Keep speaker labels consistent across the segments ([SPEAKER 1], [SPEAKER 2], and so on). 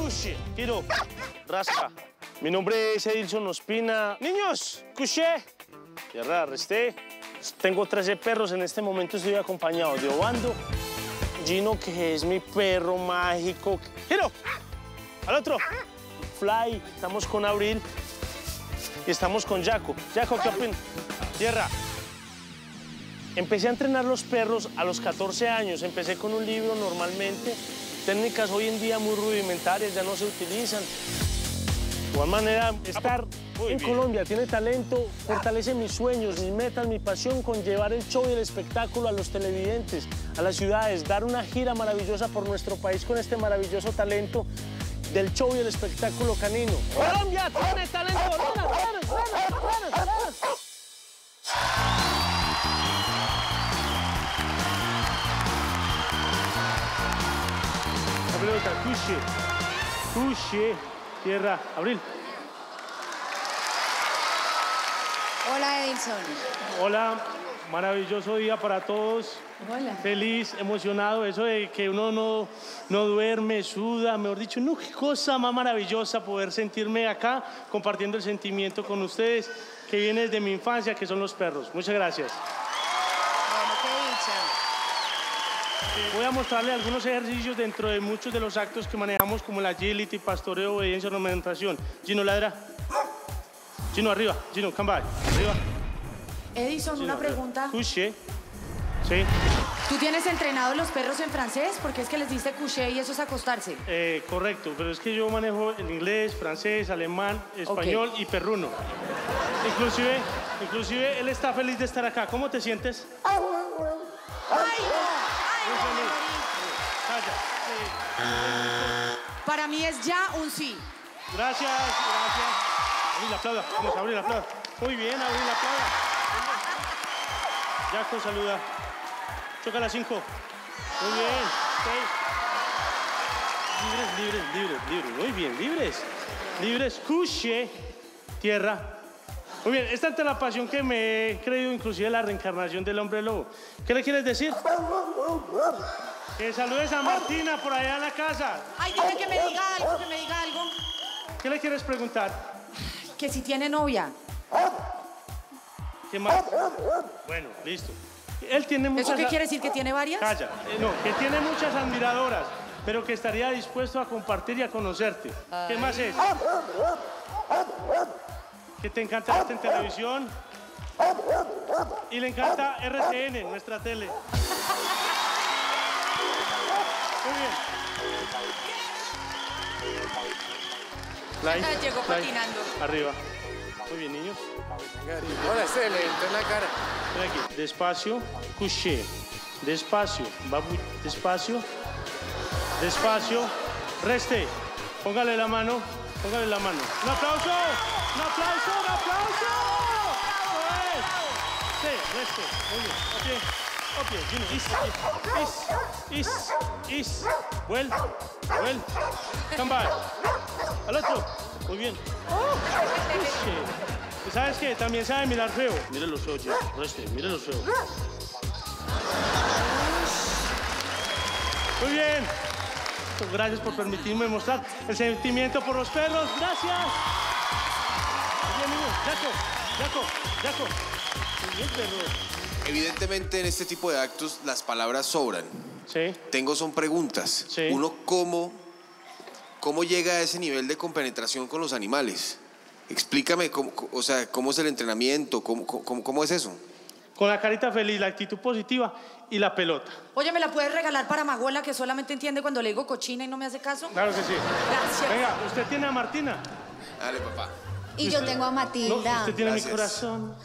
[SPEAKER 1] Cuche, giro, rasca. Mi nombre es Edilson Ospina. Niños, cuché. Tierra, resté. Tengo 13 perros. En este momento estoy acompañado de Obando, Gino, que es mi perro mágico. Giro, al otro. Fly. Estamos con Abril y estamos con Jaco. Jaco, ¿qué opinas? Tierra. Empecé a entrenar los perros a los 14 años. Empecé con un libro normalmente. Técnicas hoy en día muy rudimentarias, ya no se utilizan. De igual manera, estar en Colombia tiene talento, fortalece mis sueños, mis metas, mi pasión con llevar el show y el espectáculo a los televidentes, a las ciudades, dar una gira maravillosa por nuestro país con este maravilloso talento del show y el espectáculo canino. ¡Colombia tiene talento! La pelota, Cuche, tierra, Abril.
[SPEAKER 2] Hola, Edilson.
[SPEAKER 1] Hola, maravilloso día para todos.
[SPEAKER 2] Hola.
[SPEAKER 1] Feliz, emocionado, eso de que uno no duerme, suda, mejor dicho, no, qué cosa más maravillosa poder sentirme acá compartiendo el sentimiento con ustedes que viene desde mi infancia, que son los perros. Muchas gracias.
[SPEAKER 2] Bueno, qué dicha.
[SPEAKER 1] Voy a mostrarle algunos ejercicios dentro de muchos de los actos que manejamos, como el agility, pastoreo, obediencia, ornamentación. Gino, ladra. Gino, arriba. Gino, come back. Arriba.
[SPEAKER 2] Edison,
[SPEAKER 1] Gino,
[SPEAKER 2] una pregunta.
[SPEAKER 1] Couché. Sí.
[SPEAKER 2] ¿Tú tienes entrenados los perros en francés? Porque es que les diste couché y eso es acostarse.
[SPEAKER 1] Correcto, pero es que yo manejo el inglés, francés, alemán, español y perruno. Inclusive él está feliz de estar acá. ¿Cómo te sientes?
[SPEAKER 2] ¡Ay, no! ¡Ay, Para mí es ya un sí.
[SPEAKER 1] Gracias. Abril, aplauda. Vamos, Abril, aplauda. Muy bien, Abril, aplauda. Jaco, saluda. Choca las 5. Muy bien. 6. Libres. Muy bien, libres. Couché, tierra. Muy bien, esta es la pasión que me he creído, inclusive la reencarnación del hombre lobo. ¿Qué le quieres decir? Que saludes a Martina por allá en la casa.
[SPEAKER 2] Ay, dile que me diga algo,
[SPEAKER 1] ¿Qué le quieres preguntar?
[SPEAKER 2] Que si tiene novia.
[SPEAKER 1] ¿Qué más? Bueno, listo. Él tiene muchas...
[SPEAKER 2] ¿Eso qué quiere decir? ¿Que tiene varias?
[SPEAKER 1] Calla. No, que tiene muchas admiradoras, pero que estaría dispuesto a compartir y a conocerte. ¿Qué más es? Que te encanta verte en televisión y le encanta RTN, nuestra tele. Muy bien.
[SPEAKER 2] Llegó patinando.
[SPEAKER 1] Arriba. Muy bien, niños.
[SPEAKER 3] Hola, excelente en la cara.
[SPEAKER 1] Ven aquí. Despacio, couché. Despacio, babu. Despacio. Reste. Póngale la mano. ¡Un aplauso! Sí, reste. Muy bien. Opie. Gino. Is. Well. Come back. Al otro. Muy bien. ¿Sabes qué? También sabe mirar feo. Mire los feos, ya. Reste, mire los feos. Muy bien. Gracias por permitirme mostrar el sentimiento por los perros. Gracias. Muy bien, niños. Jaco. Muy bien, perro.
[SPEAKER 3] Evidentemente, en este tipo de actos, las palabras sobran.
[SPEAKER 1] Sí.
[SPEAKER 3] Son preguntas.
[SPEAKER 1] Sí.
[SPEAKER 3] Uno, ¿cómo llega a ese nivel de compenetración con los animales? Explícame, ¿cómo es el entrenamiento? ¿Cómo es eso?
[SPEAKER 1] Con la carita feliz, la actitud positiva y la pelota.
[SPEAKER 2] Oye, ¿me la puedes regalar para Maguela, que solamente entiende cuando le digo cochina y no me hace caso?
[SPEAKER 1] Claro que sí.
[SPEAKER 2] Gracias.
[SPEAKER 1] Venga, usted tiene a Martina.
[SPEAKER 3] Dale, papá.
[SPEAKER 2] Y yo tengo a Matilda.
[SPEAKER 1] No, usted tiene
[SPEAKER 3] Gracias.
[SPEAKER 1] mi corazón.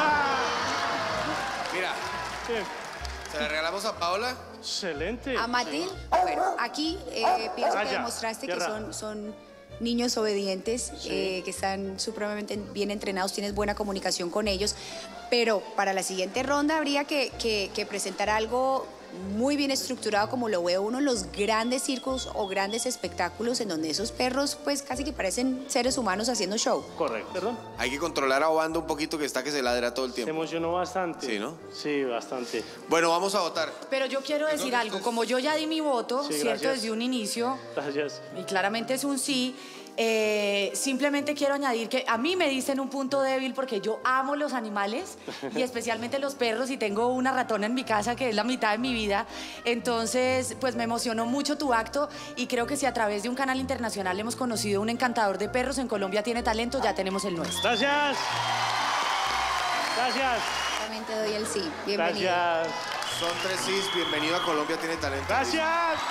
[SPEAKER 3] Mira,
[SPEAKER 1] Sí.
[SPEAKER 3] ¿se la regalamos a Paola?
[SPEAKER 1] Excelente.
[SPEAKER 4] A Matil, bueno, aquí pienso que
[SPEAKER 1] Allá,
[SPEAKER 4] demostraste que
[SPEAKER 1] tierra.
[SPEAKER 4] son niños obedientes, que están supremamente bien entrenados, tienes buena comunicación con ellos, pero para la siguiente ronda habría que presentar algo muy bien estructurado, como lo ve uno en los grandes circos o grandes espectáculos, en donde esos perros pues casi que parecen seres humanos haciendo show.
[SPEAKER 1] Correcto. ¿Perdón?
[SPEAKER 3] Hay que controlar a Obando un poquito, que está que se ladra todo el
[SPEAKER 1] Se
[SPEAKER 3] tiempo.
[SPEAKER 1] emocionó bastante.
[SPEAKER 3] Sí, ¿no?
[SPEAKER 1] Sí, bastante.
[SPEAKER 3] Bueno, vamos a votar.
[SPEAKER 2] Pero yo quiero decir algo, como yo ya di mi voto,
[SPEAKER 1] Sí,
[SPEAKER 2] ¿cierto?
[SPEAKER 1] gracias.
[SPEAKER 2] Desde un inicio,
[SPEAKER 1] Gracias.
[SPEAKER 2] y claramente es un sí, simplemente quiero añadir que a mí me dicen un punto débil porque yo amo los animales y especialmente los perros y tengo una ratona en mi casa que es la mitad de mi vida. Entonces, pues me emocionó mucho tu acto y creo que si a través de un canal internacional hemos conocido un encantador de perros en Colombia tiene talento, ya tenemos el nuestro.
[SPEAKER 1] Gracias. Gracias.
[SPEAKER 4] Solamente doy el sí. Bienvenido.
[SPEAKER 1] Gracias.
[SPEAKER 3] Son 3 sís. Bienvenido a Colombia Tiene Talento.
[SPEAKER 1] Gracias.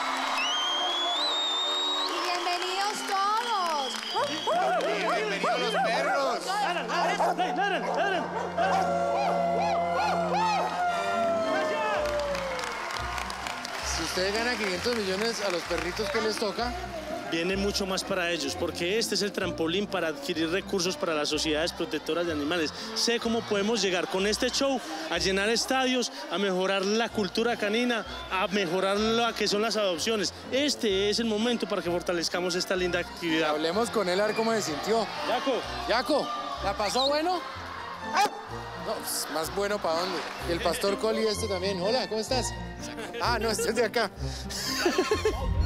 [SPEAKER 4] Y bienvenidos todos.
[SPEAKER 3] Bienvenidos los perros.
[SPEAKER 1] Ladran, ladran, ladran, ladran.
[SPEAKER 5] Si usted gana 500 millones a los perritos, ¿qué les toca?
[SPEAKER 1] Viene mucho más para ellos, porque este es el trampolín para adquirir recursos para las sociedades protectoras de animales. Sé cómo podemos llegar con este show a llenar estadios, a mejorar la cultura canina, a mejorar lo que son las adopciones. Este es el momento para que fortalezcamos esta linda actividad.
[SPEAKER 5] Hablemos con él a ver cómo se sintió.
[SPEAKER 1] Yaco,
[SPEAKER 5] Yaco, ¿la pasó bueno? No, pues, más bueno para dónde. Y el pastor Coli este también. Hola, ¿cómo estás? Ah, no, este es de acá.